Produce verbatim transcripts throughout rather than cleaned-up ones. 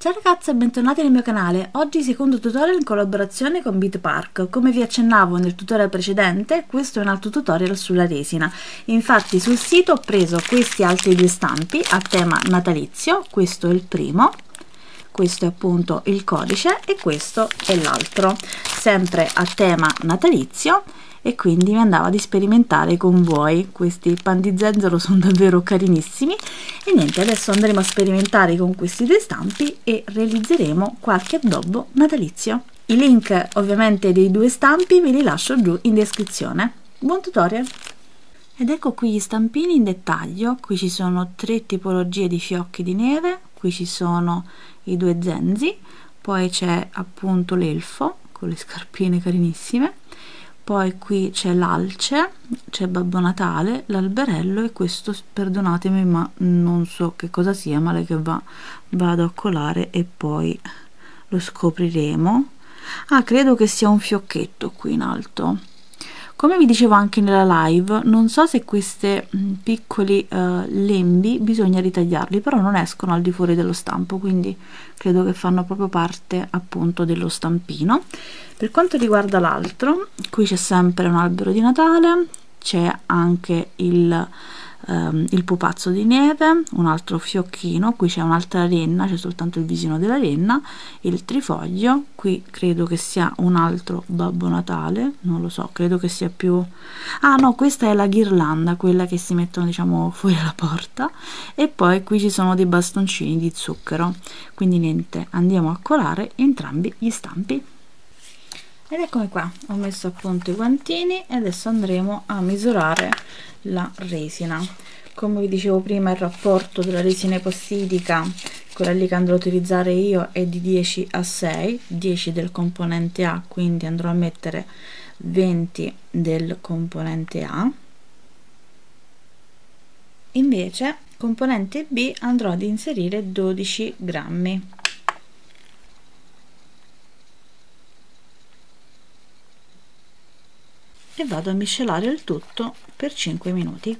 Ciao ragazzi e bentornati nel mio canale. Oggi secondo tutorial in collaborazione con Bitpark. Come vi accennavo nel tutorial precedente, questo è un altro tutorial sulla resina. Infatti sul sito ho preso questi altri due stampi a tema natalizio. Questo è il primo, questo è appunto il codice e questo è l'altro, sempre a tema natalizio, e quindi mi andava di sperimentare con voi. Questi pan di zenzero sono davvero carinissimi e niente, adesso andremo a sperimentare con questi due stampi e realizzeremo qualche addobbo natalizio. I link ovviamente dei due stampi ve li lascio giù in descrizione. Buon tutorial! Ed ecco qui gli stampini in dettaglio. Qui ci sono tre tipologie di fiocchi di neve, qui ci sono i due zenzi, poi c'è appunto l'elfo con le scarpine carinissime, poi qui c'è l'alce, c'è Babbo Natale, l'alberello e questo, perdonatemi ma non so che cosa sia, ma che va vado a colare e poi lo scopriremo. Ah, credo che sia un fiocchetto qui in alto. Come vi dicevo anche nella live, non so se questi piccoli uh, lembi bisogna ritagliarli, però non escono al di fuori dello stampo, quindi credo che fanno proprio parte appunto dello stampino. Per quanto riguarda l'altro, qui c'è sempre un albero di Natale, c'è anche il, um, il pupazzo di neve, un altro fiocchino, qui c'è un'altra renna, c'è soltanto il visino della renna, il trifoglio, qui credo che sia un altro Babbo Natale, non lo so, credo che sia più... ah no, questa è la ghirlanda, quella che si mettono diciamo fuori la porta, e poi qui ci sono dei bastoncini di zucchero. Quindi niente, andiamo a colare entrambi gli stampi. Ed eccomi qua, ho messo appunto i guantini e adesso andremo a misurare la resina. Come vi dicevo prima, il rapporto della resina epossidica, quella lì che andrò a utilizzare io, è di dieci a sei, dieci del componente A, quindi andrò a mettere venti del componente A. Invece componente B andrò ad inserire dodici grammi. E vado a miscelare il tutto per cinque minuti.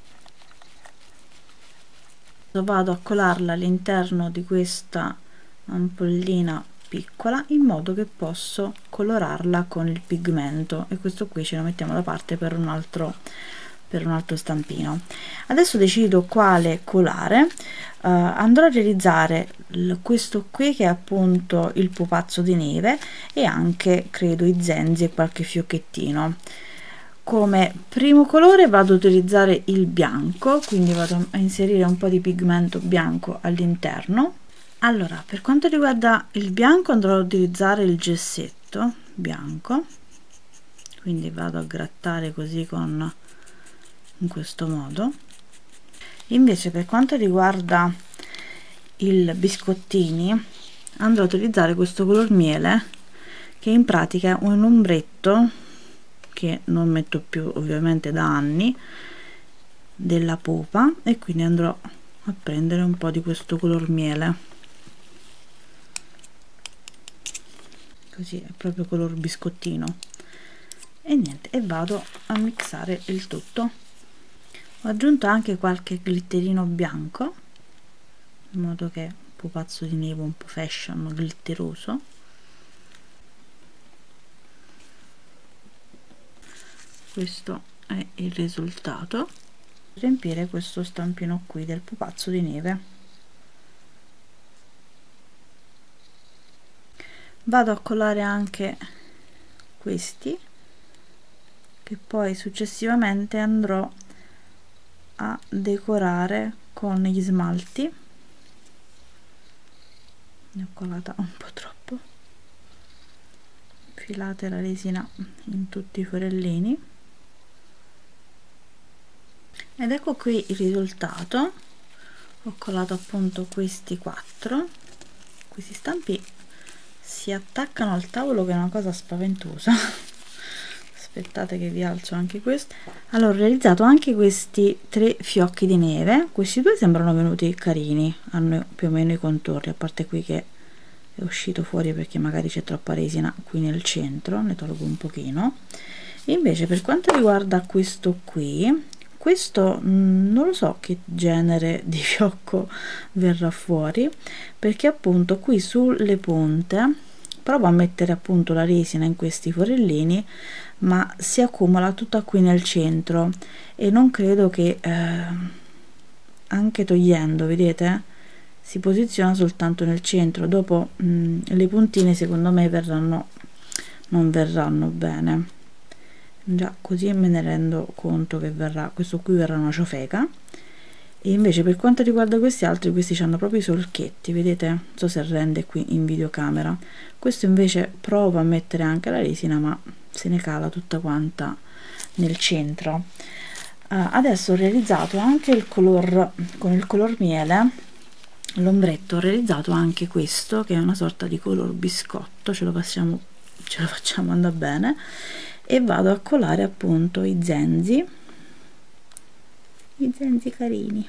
Vado a colarla all'interno di questa ampollina piccola in modo che posso colorarla con il pigmento, e questo qui ce lo mettiamo da parte per un altro per un altro stampino. Adesso decido quale colare. Uh, andrò a realizzare questo qui che è appunto il pupazzo di neve e anche credo i zenzi e qualche fiocchettino. Come primo colore vado ad utilizzare il bianco, quindi vado a inserire un po' di pigmento bianco all'interno. Allora, per quanto riguarda il bianco andrò ad utilizzare il gessetto bianco, quindi vado a grattare così con in questo modo. Invece per quanto riguarda il biscottini andrò ad utilizzare questo color miele, che in pratica è un ombretto che non metto più ovviamente da anni, della pupa, e quindi andrò a prendere un po' di questo color miele, così è proprio color biscottino, e niente, e vado a mixare il tutto. Ho aggiunto anche qualche glitterino bianco in modo che pupazzo di neve un po' fashion glitteroso. Questo è il risultato. Riempire questo stampino qui del pupazzo di neve. Vado a colare anche questi, che poi successivamente andrò a decorare con gli smalti. Ne ho colata un po' troppo. Infilate la resina in tutti i forellini. Ed ecco qui il risultato. Ho colato appunto questi quattro. Questi stampi si attaccano al tavolo, che è una cosa spaventosa. Aspettate che vi alzo anche questo. Allora, ho realizzato anche questi tre fiocchi di neve. Questi due sembrano venuti carini, hanno più o meno i contorni, a parte qui che è uscito fuori perché magari c'è troppa resina qui nel centro, ne tolgo un pochino. E invece per quanto riguarda questo qui, questo mh, non lo so che genere di fiocco verrà fuori, perché appunto qui sulle punte provo a mettere appunto la resina in questi forellini, ma si accumula tutta qui nel centro e non credo che eh, anche togliendo, vedete, si posiziona soltanto nel centro. Dopo mh, le puntine secondo me verranno non verranno bene, già così me ne rendo conto che verrà, questo qui verrà una ciofeca. E invece per quanto riguarda questi altri, questi hanno proprio i solchetti, vedete, non so se rende qui in videocamera. Questo invece provo a mettere anche la resina, ma se ne cala tutta quanta nel centro. Uh, adesso ho realizzato anche il color con il color miele, l'ombretto, ho realizzato anche questo che è una sorta di color biscotto, ce lo passiamo, ce lo facciamo andare bene, e vado a colare appunto i zenzi, i zenzi carini.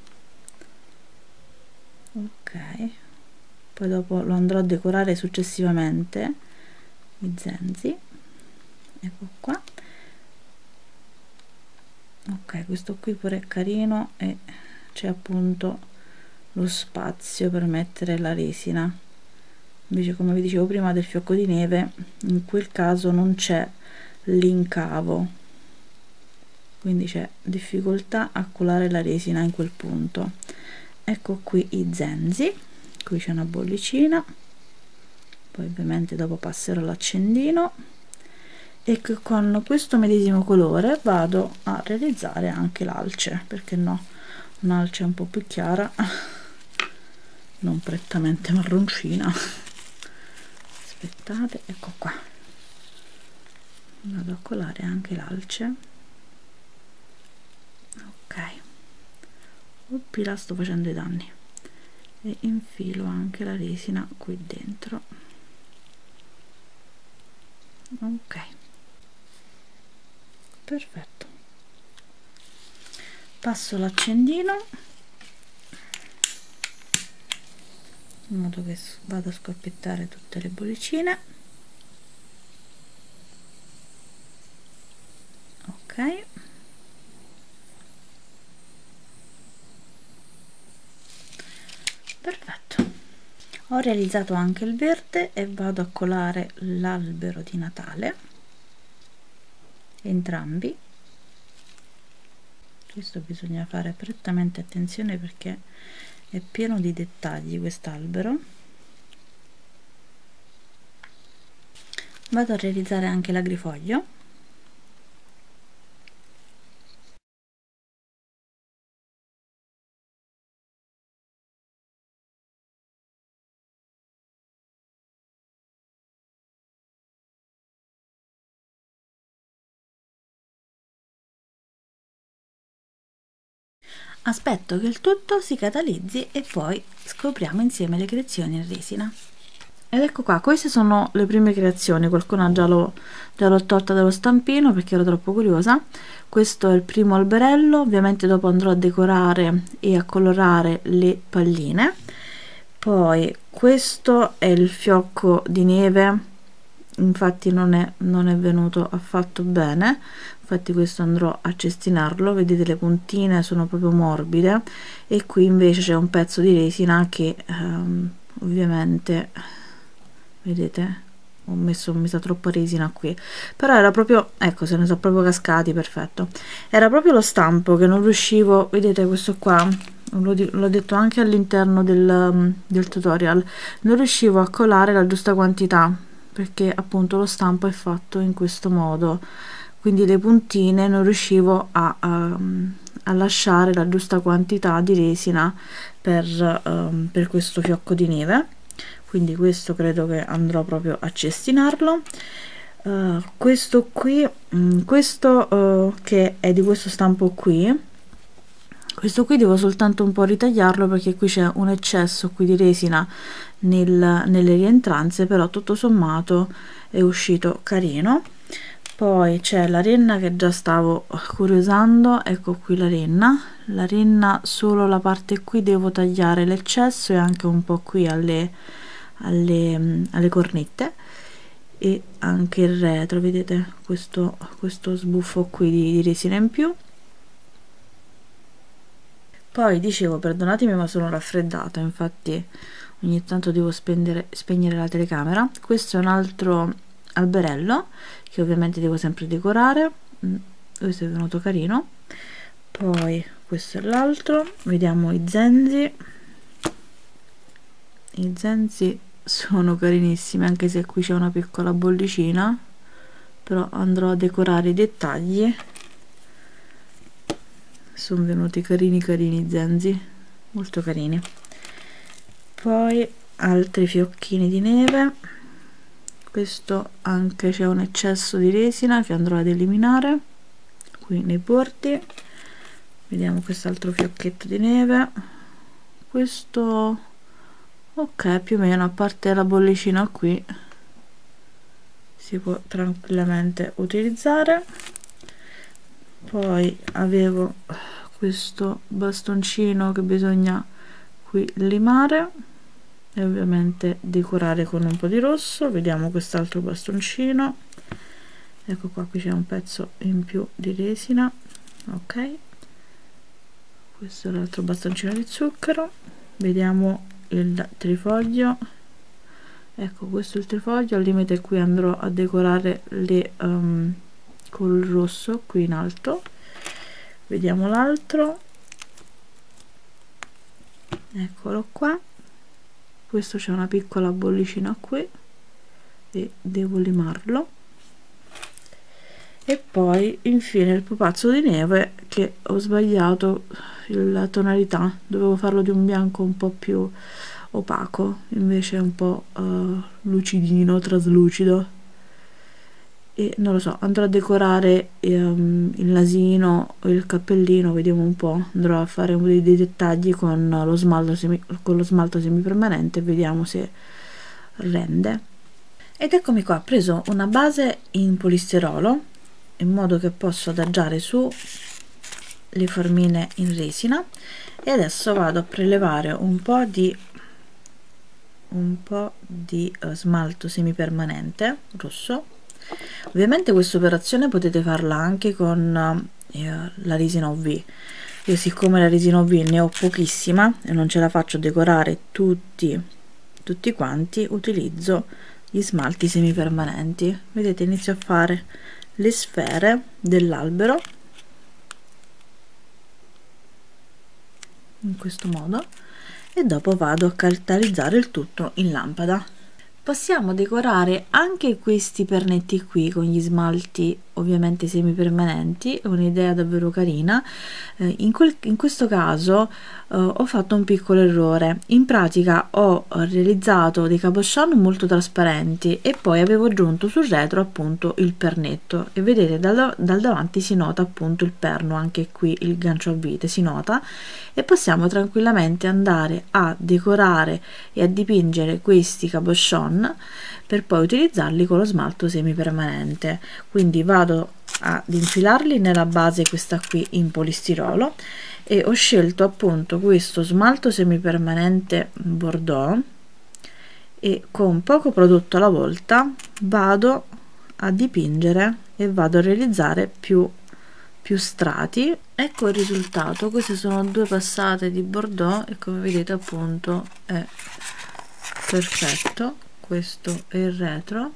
Ok, poi dopo lo andrò a decorare successivamente, i zenzi, ecco qua. Ok, questo qui pure è carino e c'è appunto lo spazio per mettere la resina. Invece, come vi dicevo prima del fiocco di neve, in quel caso non c'è l'incavo, quindi c'è difficoltà a colare la resina in quel punto. Ecco qui i zenzi, qui c'è una bollicina, poi ovviamente dopo passerò l'accendino, e che con questo medesimo colore vado a realizzare anche l'alce, perché no, un'alce un po' più chiara, non prettamente marroncina. Aspettate, ecco qua, vado a colare anche l'alce. Ok, uppi, la sto facendo i danni, e infilo anche la resina qui dentro. Ok, perfetto, passo l'accendino in modo che vado a scoppiettare tutte le bollicine. Ok, perfetto, ho realizzato anche il verde e vado a colare l'albero di Natale, entrambi. Questo bisogna fare prettamente attenzione perché è pieno di dettagli quest'albero. Vado a realizzare anche l'agrifoglio. Aspetto che il tutto si catalizzi e poi scopriamo insieme le creazioni in resina. Ed ecco qua, queste sono le prime creazioni, qualcuna già l'ho già l'ho tolta dallo stampino perché ero troppo curiosa. Questo è il primo alberello, ovviamente dopo andrò a decorare e a colorare le palline. Poi questo è il fiocco di neve, infatti non è, non è venuto affatto bene, infatti questo andrò a cestinarlo, vedete le puntine sono proprio morbide, e qui invece c'è un pezzo di resina che ehm, ovviamente vedete ho messo mi sa troppa resina qui, però era proprio, ecco, se ne sono proprio cascati, perfetto, era proprio lo stampo che non riuscivo, vedete questo qua l'ho detto anche all'interno del, del tutorial, non riuscivo a colare la giusta quantità perché appunto lo stampo è fatto in questo modo, quindi le puntine non riuscivo a, a, a lasciare la giusta quantità di resina per, um, per questo fiocco di neve, quindi questo credo che andrò proprio a cestinarlo. Uh, questo qui um, questo uh, che è di questo stampo qui, questo qui devo soltanto un po' ritagliarlo perché qui c'è un eccesso qui di resina nel, nelle rientranze, però tutto sommato è uscito carino. Poi c'è la renna che già stavo curiosando, ecco qui la renna, la renna solo la parte qui devo tagliare l'eccesso e anche un po' qui alle, alle, alle cornette, e anche il retro, vedete questo, questo sbuffo qui di, di resina in più. Poi dicevo, perdonatemi ma sono raffreddata, infatti ogni tanto devo spendere, spegnere la telecamera. Questo è un altro alberello che ovviamente devo sempre decorare. Questo è venuto carino. Poi questo è l'altro, vediamo i zenzi. I zenzi sono carinissimi, anche se qui c'è una piccola bollicina, però andrò a decorare i dettagli. Sono venuti carini carini i zenzi, molto carini. Poi altri fiocchini di neve. Questo anche c'è un eccesso di resina che andrò ad eliminare qui nei bordi. Vediamo quest'altro fiocchetto di neve. Questo ok, più o meno, a parte la bollicina qui si può tranquillamente utilizzare. Poi avevo questo bastoncino che bisogna qui limare e ovviamente decorare con un po' di rosso. Vediamo quest'altro bastoncino, ecco qua, qui c'è un pezzo in più di resina. Ok, questo è l'altro bastoncino di zucchero. Vediamo il trifoglio, ecco questo è il trifoglio. Al limite qui andrò a decorare le um, col rosso qui in alto. Vediamo l'altro, eccolo qua. Questo c'è una piccola bollicina qui e devo limarlo. E poi infine il pupazzo di neve, che ho sbagliato la tonalità, dovevo farlo di un bianco un po' più opaco, invece è un po' uh, lucidino, traslucido. E non lo so, andrò a decorare um, il nasino o il cappellino, vediamo un po'. Andrò a fare dei, dei dettagli con lo smalto semi, con lo smalto semipermanente e vediamo se rende. Ed eccomi qua, ho preso una base in polistirolo in modo che posso adagiare su le formine in resina, e adesso vado a prelevare un po' di un po' di uh, smalto semipermanente rosso. Ovviamente questa operazione potete farla anche con eh, la resina U V. Io, siccome la resina U V ne ho pochissima e non ce la faccio decorare tutti tutti quanti, utilizzo gli smalti semipermanenti. Vedete, inizio a fare le sfere dell'albero in questo modo e dopo vado a catalizzare il tutto in lampada. Possiamo decorare anche questi pernetti qui con gli smalti ovviamente semipermanenti, è un'idea davvero carina. Eh, in, quel, in questo caso eh, ho fatto un piccolo errore. In pratica ho realizzato dei cabochon molto trasparenti e poi avevo aggiunto sul retro appunto il pernetto, e vedete dal, dal davanti si nota appunto il perno, anche qui il gancio a vite si nota, e possiamo tranquillamente andare a decorare e a dipingere questi cabochon per poi utilizzarli con lo smalto semipermanente. Quindi vado ad infilarli nella base, questa qui in polistirolo, e ho scelto appunto questo smalto semipermanente Bordeaux, e con poco prodotto alla volta vado a dipingere e vado a realizzare più più strati. Ecco il risultato, queste sono due passate di Bordeaux e come vedete appunto è perfetto. Questo è il retro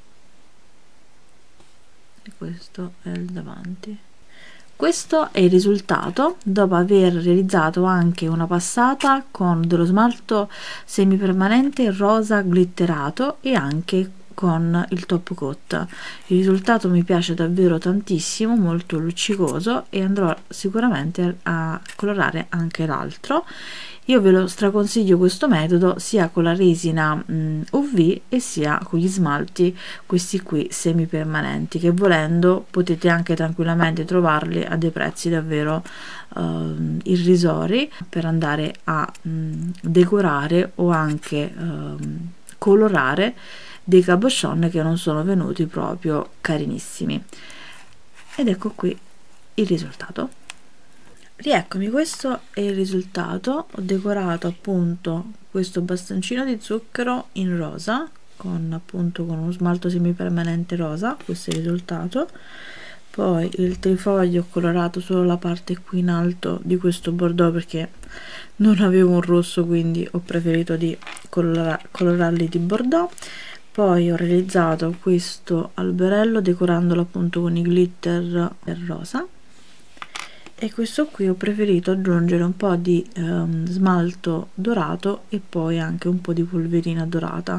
e questo è il davanti. Questo è il risultato dopo aver realizzato anche una passata con dello smalto semipermanente rosa glitterato e anche con il top coat. Il risultato mi piace davvero tantissimo, molto luccicoso, e andrò sicuramente a colorare anche l'altro. Io ve lo straconsiglio questo metodo sia con la resina mh, U V e sia con gli smalti questi qui semipermanenti, che volendo potete anche tranquillamente trovarli a dei prezzi davvero uh, irrisori per andare a mh, decorare o anche uh, colorare dei cabochon che non sono venuti proprio carinissimi. Ed ecco qui il risultato. Rieccomi, questo è il risultato. Ho decorato appunto questo bastoncino di zucchero in rosa con appunto con uno smalto semipermanente rosa. Questo è il risultato. poi il trifoglio ho colorato solo la parte qui in alto di questo bordeaux perché non avevo un rosso, quindi ho preferito di colora colorarli di bordeaux. Poi ho realizzato questo alberello decorandolo appunto con i glitter rosa, e questo qui ho preferito aggiungere un po' di ehm, smalto dorato e poi anche un po' di polverina dorata.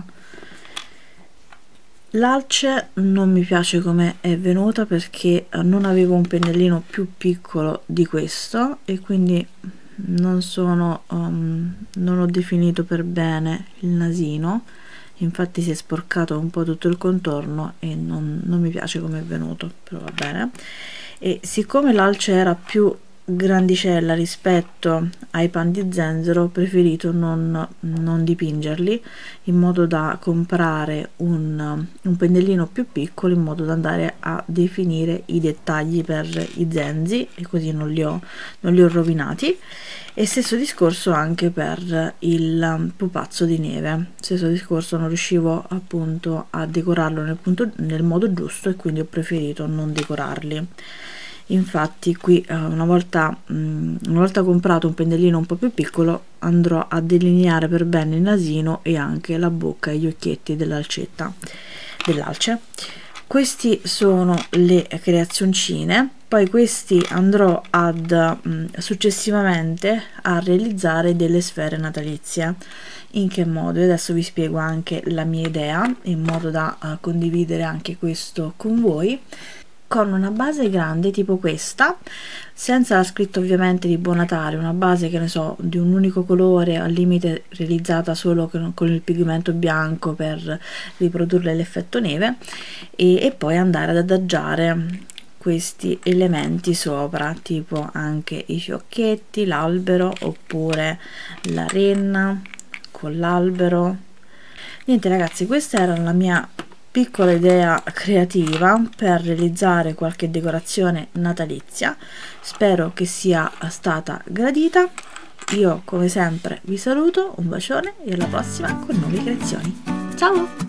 L'alce non mi piace come è venuta perché non avevo un pennellino più piccolo di questo e quindi non sono um, non ho definito per bene il nasino, infatti si è sporcato un po' tutto il contorno e non, non mi piace come è venuto, però va bene. E siccome l'alce era più grandicella rispetto ai pan di zenzero, ho preferito non, non dipingerli, in modo da comprare un, un pennellino più piccolo in modo da andare a definire i dettagli per i zenzi, e così non li ho, non li ho rovinati. E stesso discorso anche per il pupazzo di neve, stesso discorso, non riuscivo appunto a decorarlo nel, punto, nel modo giusto, e quindi ho preferito non decorarli. Infatti qui una volta, una volta comprato un pennellino un po' più piccolo, andrò a delineare per bene il nasino e anche la bocca e gli occhietti dell'alcetta dell'alce. Questi sono le creazioncine, poi questi andrò ad mh, successivamente a realizzare delle sfere natalizie. In che modo? Adesso vi spiego anche la mia idea, in modo da uh, condividere anche questo con voi. Con una base grande tipo questa, senza la scritta ovviamente di Buon Natale, una base, che ne so, di un unico colore, al limite realizzata solo con, con il pigmento bianco per riprodurre l'effetto neve, e, e poi andare ad adagiare questi elementi sopra, tipo anche i fiocchetti, l'albero oppure la renna con l'albero. Niente ragazzi, questa era la mia piccola idea creativa per realizzare qualche decorazione natalizia. Spero che sia stata gradita. Io come sempre vi saluto, un bacione e alla prossima con nuove creazioni. Ciao!